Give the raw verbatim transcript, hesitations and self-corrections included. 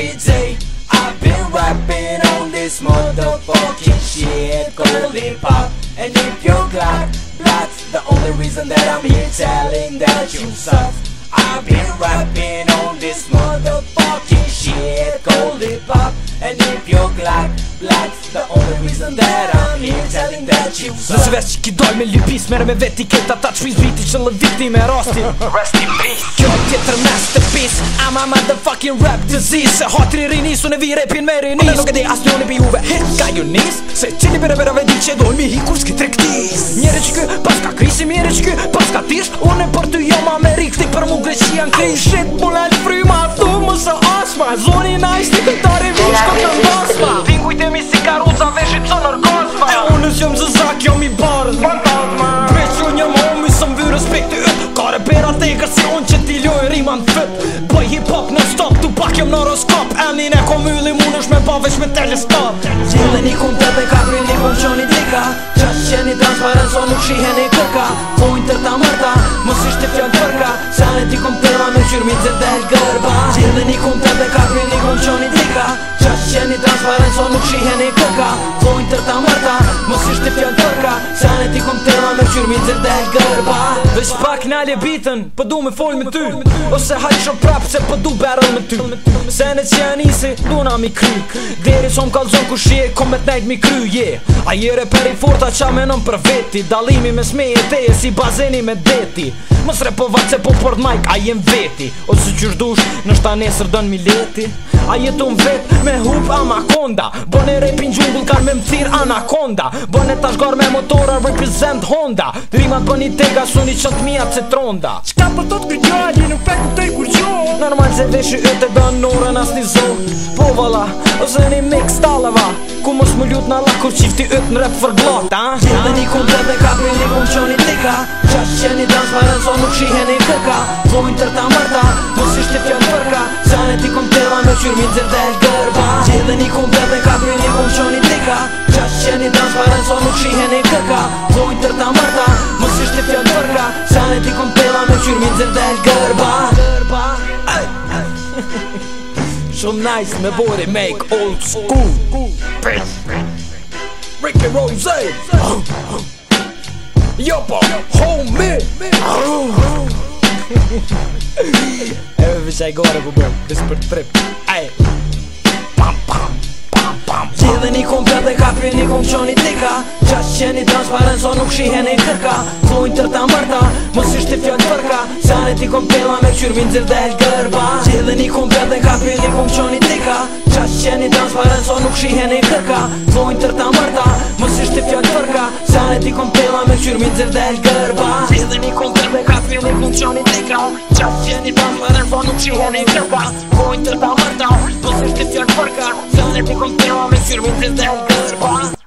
every day. I've been rapping on this motherfucking shit called hip-hop. And if you're glad, that's the only reason that I'm here telling that you suck. I've been rapping on this motherfucking shit called hip-hop. And if you're glad, that's the only reason that I'm here telling that you suck. Nëse vesh që ki doj me lypis, mere me veti keta ta qviz biti që lëviti me rasti. Rest in peace. Kjo tjetër masterpiece, I'm a motherfucking rap disease. Se hatri rinis, unë e vi rapin me rinis. Unë nuk e di as njoni pi juve hit ka ju nis. Se qini bere bere vedi që dojnë mi hikur s'ki trektis. Njeri që kë pas ka krisi, njeri që kë pas ka tish. Unë e për ty jom Amerik, ti për mu Greqia në krish. Shit, mulla l'fryma, tu më së asma. Zoni nice, ti këntari vish këtë në basma. Pingujtemi si karuca, veshit së nërkosma. E unës jom zëzak, jom i barës fantasma. Veç unë jom homi, së më vy respekt të ytë. Ka repera tegër si unë që ti lojë rima në fit. Bëj hip-hop në stop, tu pak jom në horoskop. Emin e kom yli mun është me ba veç me teleskop. Gjellë një kum të dhe kapri një kum qoni dika. Qash qeni transparent so nuk shihen i këka. Pojnë tër ta mërta, mos ishte fjallë përka. Se anë ti kom tëra me qyrmi të del gërba. Gjellë një kum të dhe kapri një kum qoni dika. Qash qeni transparent so nuk shihen i këka. Pojnë tër ta mërta, mos ishte fjallë përka. Se anë ti kom tëra me qyrmi të del gërba. Veç pak nalje bitën, po du me fol me ty. Ose hajsho prap se po du battle me ty. Se në që janë isi, du na mi kry. Deri so m'kallzon ku shie, kom me t'nejt mi kry, yeah. A jere peri forta qa menon për veti. Dalimi me smeje teje si bazeni me deti. Mës repo vatë se po për t'majk, a jem veti. Ose qysh dush, nështë ta nesër dën mi leti. A jetun vet me hup amakonda. Bone repin gjungull kan me mthir anakonda. Bone tashgar me motora represent Honda. Rimat bën i tega suni qët mija citronda. Qka për tot kër gjalli nuk fek të i kur gjo. Normal se veshi ytë e dën norën as një zo. Po vala, ose një mix talava. Ku mos më lut në Allah kur qifti ytë në rap për glata. Gjellë një kum të dhe kapri një kum qoni tika. Qash qeni transparent so nuk shihen i këka. Vojnë tër ta mërta, mos ishte fjallë përka. Se anë ti kom tëra me qyrmi të del gërba. Gjellë një kum të dhe kapri një kum qoni tika. Qash qeni transparent so nuk shihen i këka. Vojnë tër ta mërta, mos ishte fjallë përka. Se anë ti kom tëra me qyrmi të del gërba. Shumë nice me bori make old school. Ricky Rose. Yo po, homie. Eve vishaj gore po bëm, bis për trip. Ay. Pam pam pam pam. Gjellë një kum të dhe kapri një kum qoni tika. Qash qeni transparent so nuk shihen i kërka. Vojnë tër ta mërta, mos ishte fjallë përka. Se anë ti kom pela me qyrmin të del gërba. Gjellë një kum të dhe kapri një kum qoni tika. Qash qeni transparent so nuk shihen i kërka. Vojnë tër ta mërta, mos ishte fjallë përka. Se anë ti kom pela me qyrmin të del gërba. Gjellë një kum të dhe kapri një kum qoni tika. Qash qeni transparent so nuk shihen i kërka. Vojnë tër ta mërta, mos ishte fjallë përka. Se anë ti kom pela me qyrmin të del gërba.